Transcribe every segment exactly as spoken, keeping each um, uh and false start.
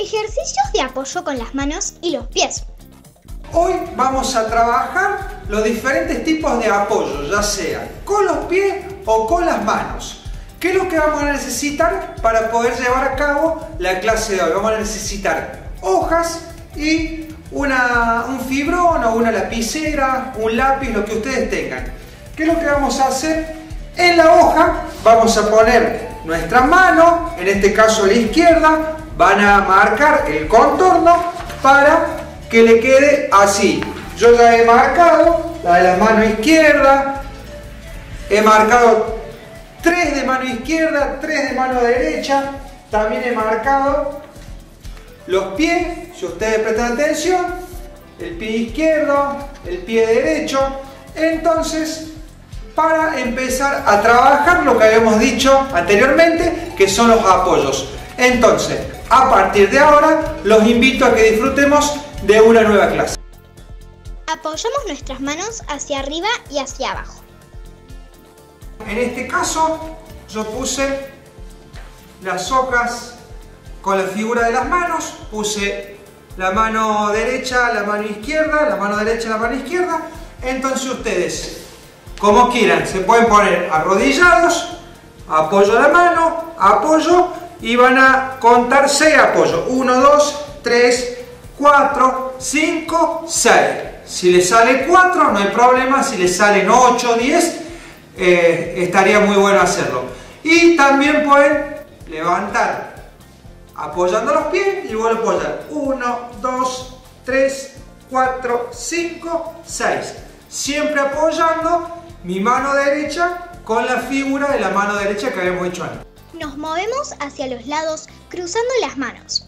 Ejercicios de apoyo con las manos y los pies. Hoy vamos a trabajar los diferentes tipos de apoyo, ya sea con los pies o con las manos. ¿Qué es lo que vamos a necesitar para poder llevar a cabo la clase de hoy? Vamos a necesitar hojas y una, un fibrón o una lapicera, un lápiz, lo que ustedes tengan. ¿Qué es lo que vamos a hacer? En la hoja vamos a poner nuestra mano, en este caso la izquierda, van a marcar el contorno para que le quede así. Yo ya he marcado la de la mano izquierda, he marcado tres de mano izquierda, tres de mano derecha, también he marcado los pies, si ustedes prestan atención, el pie izquierdo, el pie derecho. Entonces, para empezar a trabajar lo que habíamos dicho anteriormente, que son los apoyos. Entonces, a partir de ahora, los invito a que disfrutemos de una nueva clase. Apoyamos nuestras manos hacia arriba y hacia abajo. En este caso, yo puse las hojas con la figura de las manos, puse la mano derecha, la mano izquierda, la mano derecha, la mano izquierda. Entonces ustedes, como quieran, se pueden poner arrodillados, apoyo la mano, apoyo, y van a contar seis apoyos. uno, dos, tres, cuatro, cinco, seis. Si les sale cuatro, no hay problema. Si les salen ocho, diez, eh, estaría muy bueno hacerlo. Y también pueden levantar apoyando los pies y vuelvo a apoyar. uno, dos, tres, cuatro, cinco, seis. Siempre apoyando mi mano derecha con la figura de la mano derecha que habíamos hecho antes. Nos movemos hacia los lados cruzando las manos.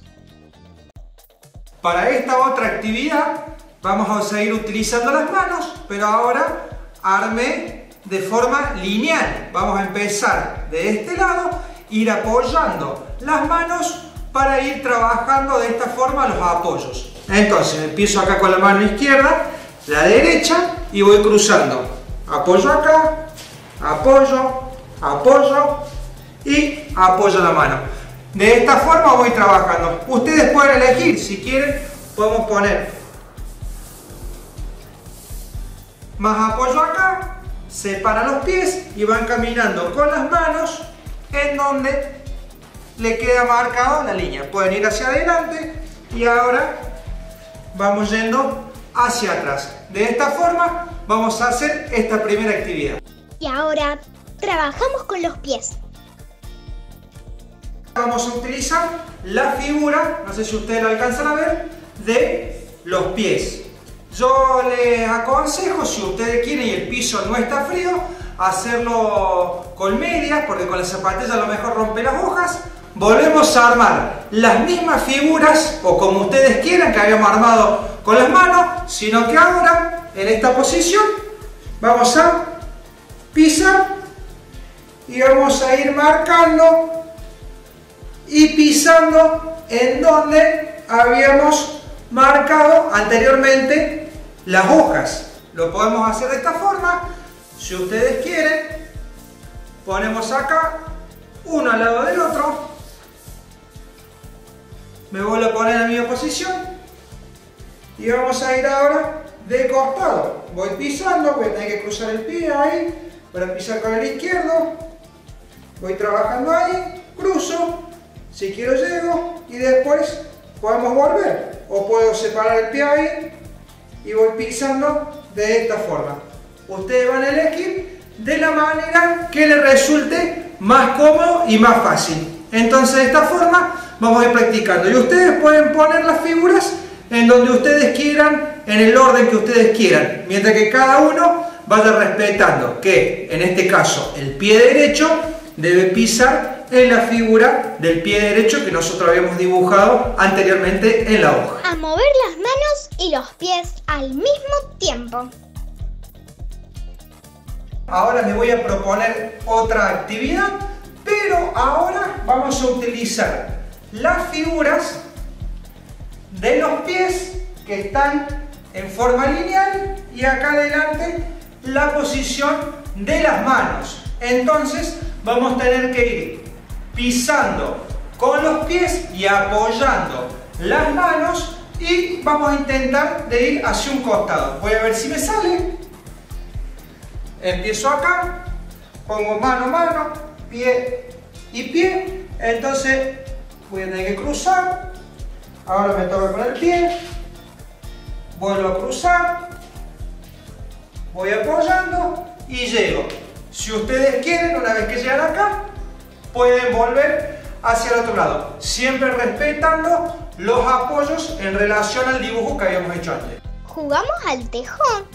Para esta otra actividad vamos a seguir utilizando las manos, pero ahora arme de forma lineal. Vamos a empezar de este lado, ir apoyando las manos para ir trabajando de esta forma los apoyos. Entonces empiezo acá con la mano izquierda, la derecha, y voy cruzando. Apoyo acá, apoyo, apoyo y apoyo la mano. De esta forma voy trabajando. Ustedes pueden elegir, si quieren, podemos poner más apoyo acá, separan los pies y van caminando con las manos en donde le queda marcado la línea. Pueden ir hacia adelante y ahora vamos yendo hacia atrás. De esta forma vamos a hacer esta primera actividad. Y ahora trabajamos con los pies. Vamos a utilizar la figura, no sé si ustedes la alcanzan a ver, de los pies. Yo les aconsejo, si ustedes quieren y el piso no está frío, hacerlo con medias, porque con las zapatillas a lo mejor rompe las hojas. Volvemos a armar las mismas figuras, o como ustedes quieran, que habíamos armado con las manos, sino que ahora, en esta posición, vamos a pisar y vamos a ir marcando y pisando en donde habíamos marcado anteriormente las hojas. Lo podemos hacer de esta forma. Si ustedes quieren, ponemos acá uno al lado del otro. Me vuelvo a poner en la misma posición y vamos a ir ahora de costado. Voy pisando, voy a tener que cruzar el pie ahí para pisar con el izquierdo. Voy trabajando ahí, cruzo. Si quiero llego y después podemos volver, o puedo separar el pie ahí y voy pisando de esta forma. Ustedes van a elegir de la manera que les resulte más cómodo y más fácil. Entonces de esta forma vamos a ir practicando y ustedes pueden poner las figuras en donde ustedes quieran, en el orden que ustedes quieran, mientras que cada uno vaya respetando que en este caso el pie derecho debe pisar en la figura del pie derecho que nosotros habíamos dibujado anteriormente en la hoja. A mover las manos y los pies al mismo tiempo. Ahora les voy a proponer otra actividad, pero ahora vamos a utilizar las figuras de los pies que están en forma lineal y acá adelante la posición de las manos. Entonces vamos a tener que ir pisando con los pies y apoyando las manos y vamos a intentar de ir hacia un costado. Voy a ver si me sale. Empiezo acá, pongo mano, mano, pie y pie. Entonces voy a tener que cruzar. Ahora me toca con el pie. Vuelvo a cruzar. Voy apoyando y llego. Si ustedes quieren, una vez que llegan acá, pueden volver hacia el otro lado, siempre respetando los apoyos en relación al dibujo que habíamos hecho antes. ¿Jugamos al tejón?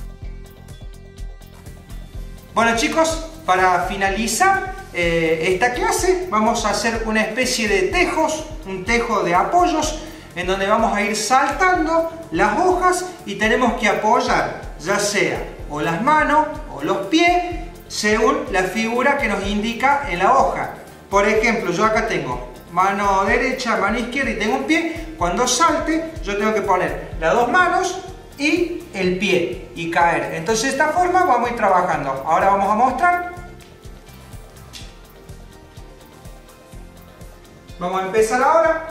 Bueno chicos, para finalizar eh, esta clase vamos a hacer una especie de tejos, un tejo de apoyos, en donde vamos a ir saltando las hojas y tenemos que apoyar ya sea o las manos o los pies según la figura que nos indica en la hoja. Por ejemplo, yo acá tengo mano derecha, mano izquierda y tengo un pie. Cuando salte, yo tengo que poner las dos manos y el pie y caer. Entonces, de esta forma vamos a ir trabajando. Ahora vamos a mostrar. Vamos a empezar ahora.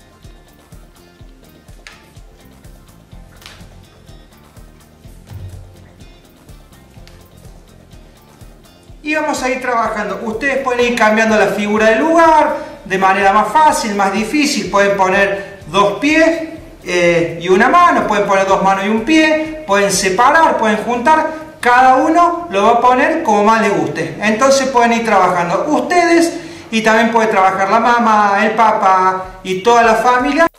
Y vamos a ir trabajando. Ustedes pueden ir cambiando la figura del lugar de manera más fácil, más difícil. Pueden poner dos pies eh, y una mano, pueden poner dos manos y un pie, pueden separar, pueden juntar. Cada uno lo va a poner como más les guste. Entonces pueden ir trabajando ustedes y también puede trabajar la mamá, el papá y toda la familia.